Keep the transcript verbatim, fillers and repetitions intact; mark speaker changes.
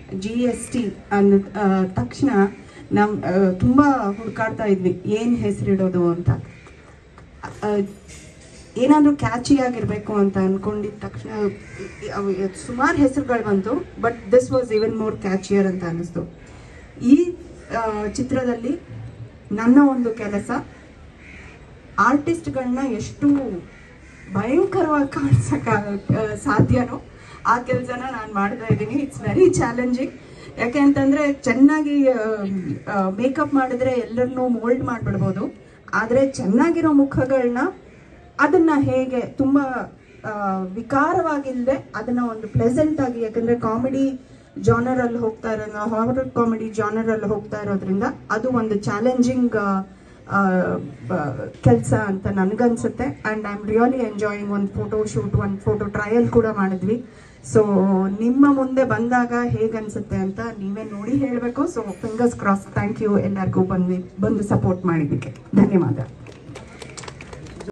Speaker 1: G S T ಅಂದ ತಕ್ಷಣ ನಮ್ ತುಂಬ ಹುಡುಕಾಡ್ತಾ ಇದ್ವಿ ಏನು ಹೆಸರಿಡೋದು ಅಂತ. ಏನಾದರೂ ಕ್ಯಾಚಿ ಆಗಿರಬೇಕು ಅಂತ ಅಂದ್ಕೊಂಡಿದ್ದ ತಕ್ಷಣ ಸುಮಾರು ಹೆಸರುಗಳು ಬಂತು, but this was even more catchier ಅಂತ ಅನ್ನಿಸ್ತು. ಈ ಚಿತ್ರದಲ್ಲಿ ನನ್ನ ಒಂದು ಕೆಲಸ ಆರ್ಟಿಸ್ಟ್ಗಳನ್ನ ಎಷ್ಟು ಭಯಂಕರವಾಗಿ ಕಾಣಿಸೋಕೆ ಸಾಧ್ಯನೋ ಆ ಕೆಲಸನ ನಾನು ಮಾಡ್ತಾ ಇದ್ದೀನಿ. It's very challenging. ಯಾಕೆ ಅಂತಂದರೆ ಚೆನ್ನಾಗಿ ಮೇಕಪ್ ಮಾಡಿದ್ರೆ ಎಲ್ಲರನ್ನೂ ಮೋಲ್ಡ್ ಮಾಡಿಬಿಡ್ಬೋದು, ಆದರೆ ಚೆನ್ನಾಗಿರೋ ಮುಖಗಳನ್ನ ಅದನ್ನು ಹೇಗೆ ತುಂಬ ವಿಕಾರವಾಗಿಲ್ಲದೆ ಅದನ್ನು ಒಂದು ಪ್ಲೆಸೆಂಟ್ ಆಗಿ, ಯಾಕಂದರೆ ಕಾಮಿಡಿ ಜಾನರಲ್ಲಿ ಹೋಗ್ತಾ ಇರೋ ಹಾರರ್ ಕಾಮಿಡಿ ಜಾನರಲ್ಲಿ ಹೋಗ್ತಾ ಇರೋದ್ರಿಂದ ಅದು ಒಂದು ಚಾಲೆಂಜಿಂಗ್ ಕೆಲಸ ಅಂತ ನನಗನ್ಸುತ್ತೆ. And I am really enjoying. ಒಂದು ಫೋಟೋ ಶೂಟ್, ಒಂದು ಫೋಟೋ ಟ್ರಯಲ್ ಕೂಡ ಮಾಡಿದ್ವಿ. ಸೊ ನಿಮ್ಮ ಮುಂದೆ ಬಂದಾಗ ಹೇಗನ್ಸುತ್ತೆ ಅಂತ ನೀವೇ ನೋಡಿ ಹೇಳಬೇಕು. So fingers cross. Thank you ಎಲ್ಲರಿಗೂ ಬಂದು ಬಂದು ಸಪೋರ್ಟ್ ಮಾಡಿದ್ದಕ್ಕೆ ಧನ್ಯವಾದ.